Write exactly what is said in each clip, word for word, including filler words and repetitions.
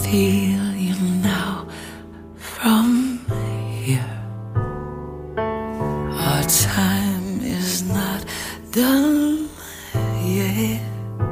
steal you now from here. Our time is not done yet.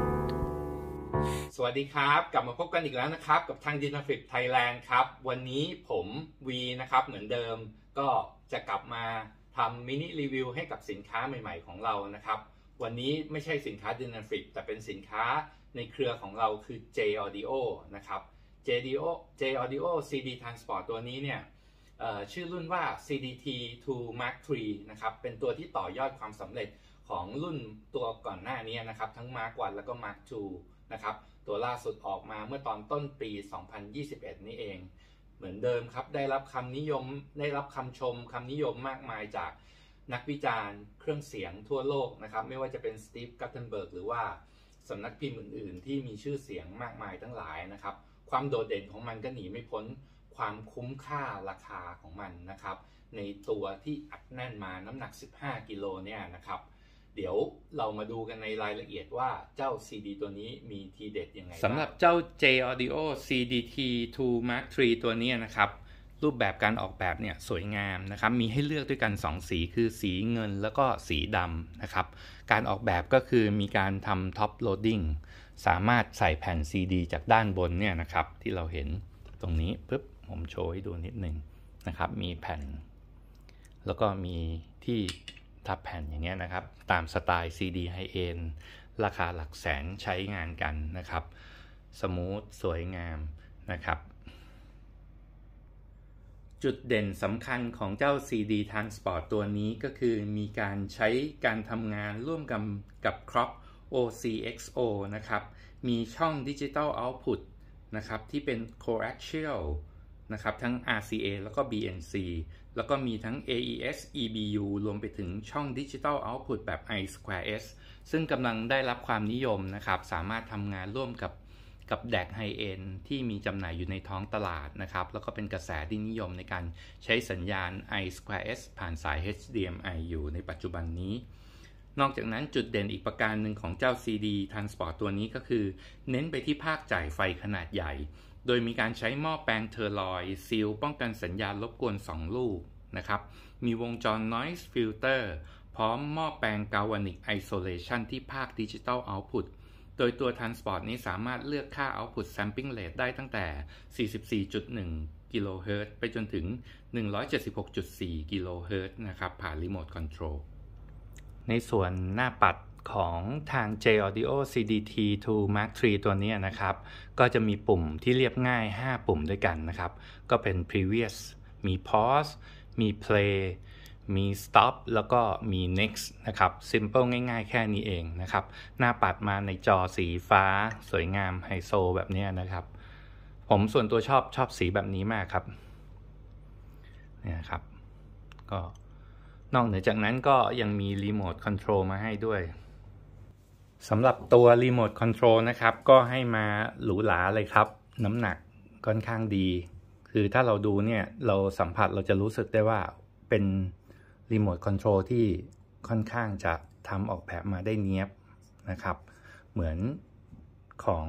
สวัสดีครับกลับมาพบกันอีกแล้วนะครับกับทาง Dynaflip Thailand ครับวันนี้ผมวีนะครับเหมือนเดิมก็จะกลับมาทำมินิรีวิวให้กับสินค้าใหม่ๆของเรานะครับวันนี้ไม่ใช่สินค้า Dynaflip แต่เป็นสินค้าในเครือของเราคือ J Audio นะครับ J Audio J Audio ซี ดี Transport ตัวนี้เนี่ยชื่อรุ่นว่า ซี ดี ที ทู มาร์ค ทรี นะครับเป็นตัวที่ต่อยอดความสำเร็จของรุ่นตัวก่อนหน้านี้นะครับทั้ง มาร์ค วัน แล้วก็ มาร์ค ทู นะครับตัวล่าสุดออกมาเมื่อตอนต้นปี สองพันยี่สิบเอ็ด นี้เองเหมือนเดิมครับได้รับคำนิยมได้รับคำชมคำนิยมมากมายจากนักวิจารณ์เครื่องเสียงทั่วโลกนะครับไม่ว่าจะเป็นสตีฟ กัตเทนเบิร์กหรือว่าสำนักพิมพ์อื่นๆที่มีชื่อเสียงมากมายทั้งหลายนะครับความโดดเด่นของมันก็หนีไม่พ้นความคุ้มค่าราคาของมันนะครับในตัวที่อัดแน่นมาน้ำหนักสิบห้ากิโลเนี่ยนะครับเดี๋ยวเรามาดูกันในรายละเอียดว่าเจ้า ซี ดี ตัวนี้มีทีเด็ดยังไงสำหรับเจ้า J Audio ซี ดี ที ทู มาร์ค ทรี ตัวนี้นะครับรูปแบบการออกแบบเนี่ยสวยงามนะครับมีให้เลือกด้วยกันสองสีคือสีเงินแล้วก็สีดำนะครับการออกแบบก็คือมีการทำท็อปโหลดดิ้งสามารถใส่แผ่น ซี ดี จากด้านบนเนี่ยนะครับที่เราเห็นตรงนี้ปึ๊บผมโชว์ให้ดูนิดนึงนะครับมีแผ่นแล้วก็มีที่ทับแผ่นอย่างเงี้ยนะครับตามสไตล์ ซี ดี High End ราคาหลักแสนใช้งานกันนะครับสมูทสวยงามนะครับจุดเด่นสำคัญของเจ้า ซี ดี Transport ตัวนี้ก็คือมีการใช้การทำงานร่วมกับกับ Crop โอ ซี เอ็กซ์ โอ นะครับมีช่อง Digital Output นะครับที่เป็น Coaxial นะครับทั้ง อาร์ ซี เอ แล้วก็ บี เอ็น ซี แล้วก็มีทั้ง เอ อี เอส อี บี ยู รวมไปถึงช่อง Digital Output แบบ ไอ สแควร์ เอส ซึ่งกำลังได้รับความนิยมนะครับสามารถทำงานร่วมกับกับแดกไฮเอนด์ที่มีจำหน่ายอยู่ในท้องตลาดนะครับแล้วก็เป็นกระแสที่นิยมในการใช้สัญญาณ ไอ สแควร์ เอส ผ่านสาย เอช ดี เอ็ม ไอ อยู่ในปัจจุบันนี้นอกจากนั้นจุดเด่นอีกประการหนึ่งของเจ้า ซี ดี Transport ตัวนี้ก็คือเน้นไปที่ภาคจ่ายไฟขนาดใหญ่โดยมีการใช้หม้อแปลงเทอร์ลอยด์ซีลป้องกันสัญญาณรบกวนสองลูกนะครับมีวงจร Noise Filter พร้อมหม้อแปลง Galvanic Isolation ที่ภาค Digital Output โดยตัว Transport นี้สามารถเลือกค่า Output Sampling Rate ได้ตั้งแต่ สี่สิบสี่จุดหนึ่ง กิโลเฮิรตซ์ไปจนถึง หนึ่งร้อยเจ็ดสิบหกจุดสี่ กิโลเฮิรตซ์นะครับผ่าน Remote Control ในส่วนหน้าปัดของทาง J Audio ซี ดี ที ทู มาร์ค ทรี ตัวนี้นะครับก็จะมีปุ่มที่เรียบง่ายห้าปุ่มด้วยกันนะครับก็เป็น previous มี pause มี play มี stop แล้วก็มี next นะครับ simple ง่ายๆแค่นี้เองนะครับหน้าปัดมาในจอสีฟ้าสวยงามไฮโซแบบนี้นะครับผมส่วนตัวชอบชอบสีแบบนี้มากครับเนี่ยครับก็นอกเหนือจากนั้นก็ยังมี remote control มาให้ด้วยสำหรับตัว Remote Control นะครับก็ให้มาหรูหราเลยครับน้ำหนักค่อนข้างดีคือถ้าเราดูเนี่ยเราสัมผัสเราจะรู้สึกได้ว่าเป็น Remote Control ที่ค่อนข้างจะทำออกแบบมาได้เนียบนะครับเหมือนของ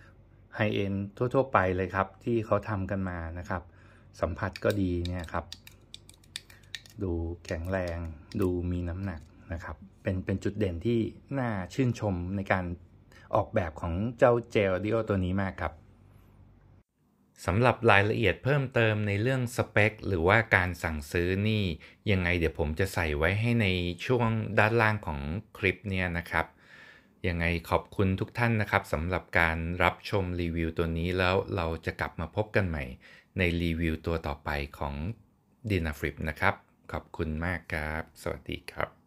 High End ทั่วๆไปเลยครับที่เขาทำกันมานะครับสัมผัสก็ดีเนี่ยครับดูแข็งแรงดูมีน้ำหนักนะครับเป็นเป็นจุดเด่นที่น่าชื่นชมในการออกแบบของเจ้า J Audio ตัวนี้มากครับสำหรับรายละเอียดเพิ่มเติมในเรื่องสเปคหรือว่าการสั่งซื้อนี่ยังไงเดี๋ยวผมจะใส่ไว้ให้ในช่วงด้านล่างของคลิปเนี่ยนะครับยังไงขอบคุณทุกท่านนะครับสำหรับการรับชมรีวิวตัวนี้แล้วเราจะกลับมาพบกันใหม่ในรีวิวตัวต่อไปของ Dynaflip นะครับขอบคุณมากครับสวัสดีครับ